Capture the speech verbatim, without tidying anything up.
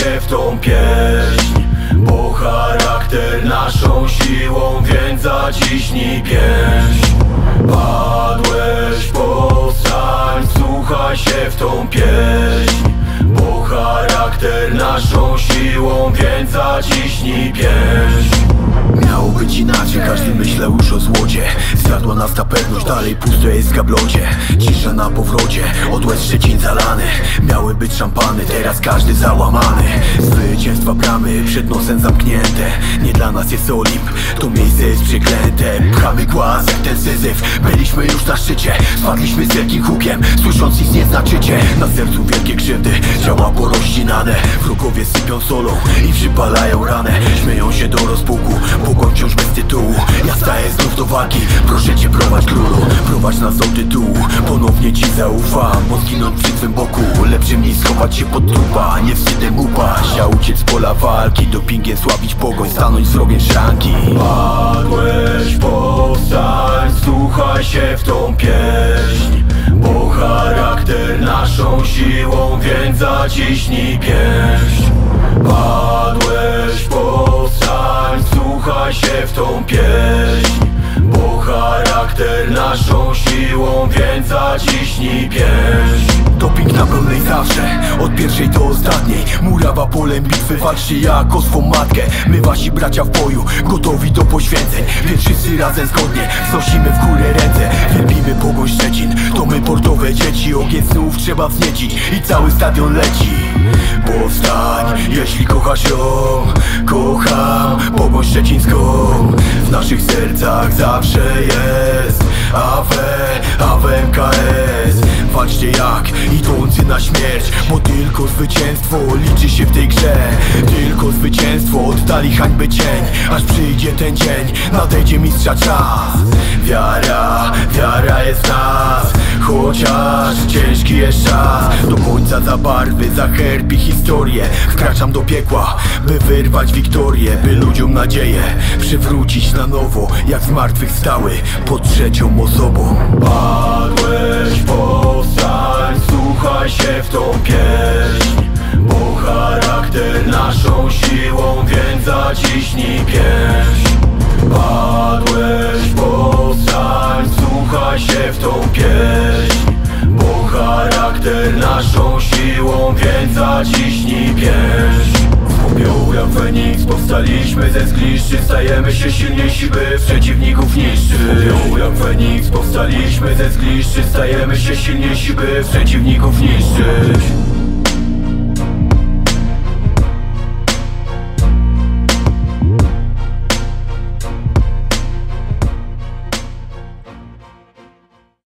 się w tą pieśń, bo charakter naszą siłą, więc zaciśnij pięść. Padłeś, powstań, wsłuchaj się w tą pieśń, bo charakter naszą siłą, więc zaciśnij pięść. Miało być inaczej, każdy myślał już o złocie. Zjadła nas ta pewność, dalej pusto jest w gablocie. Cisza na powrocie, od łez Szczecin zalany. Miały być szampany, teraz każdy załamany. Zwycięstwa bramy, przed nosem zamknięte. Nie dla nas jest Olimp, to miejsce jest przeklęte. Pchamy głaz jak ten Syzyf, byliśmy już na szczycie. Spadliśmy z wielkim hukiem, słysząc nic nie znaczycie. Na sercu wielkie krzywdy, ciała porozcinane. Wrogowie sypią solą i przypalają ranę. Śmieją się do rozpuku, pogoń wciąż bez tytułu. Ja staję znów do walki, proszę cię prowadź królu. Prowadź nas do tytułu, ponownie ci zaufam. Bo zginąć przy twym boku, lepsze mi schować się pod trupa. Nie wstydem upaść, a uciec z pola walki. Dopingiem sławić pogoń, stanąć z wrogiem szranki. Padłeś, powstań, słuchaj się w tą pieśń, bo charakter naszą siłą, więc zaciśnij pięść. Padłeś, powstań, słuchaj się w tą pieśń, bo charakter naszą siłą, więc zaciśnij pięść. Doping na pełnej zawsze, od pierwszej do ostatniej. Murawa polem bitwy, walczcie jak o swą matkę. My wasi bracia w boju, gotowi do poświęceń. Więc wszyscy razem zgodnie wznosimy w górę ręce. Wielbimy pogoń Szczecin, to my portowe dzieci. Ogień znów trzeba wzniecić i cały stadion leci. Powstań, jeśli kochasz ją, kocham pogoń szczecińską. W naszych sercach zawsze jest A W, A W M K S. Walczcie jak idący na śmierć, bo tylko zwycięstwo liczy się w tej grze. Tylko zwycięstwo oddali hańby cień, aż przyjdzie ten dzień, nadejdzie mistrza czas. Wiara, wiara jest w nas, chociaż ciężki jest czas. Do końca za barwy, za herb i historię wkraczam do piekła, by wyrwać wiktorię. By ludziom nadzieję przywrócić na nowo, jak zmartwychwstały pod trzecią osobą. Padłeś, powstań, słuchaj się w tą pieśń, bo charakter naszą siłą, więc zaciśnij pięść. Padłeś, powstań, słuchaj się w tą pieśń, bo charakter naszą siłą, więc zaciśnij pięść. Popiołu jak Feniks powstaliśmy ze zgliszczy, stajemy się silniejsi, by przeciwników niszczyć. Popiołu jak Feniks powstaliśmy ze zgliszczy, stajemy się silniejsi, by przeciwników niszczyć.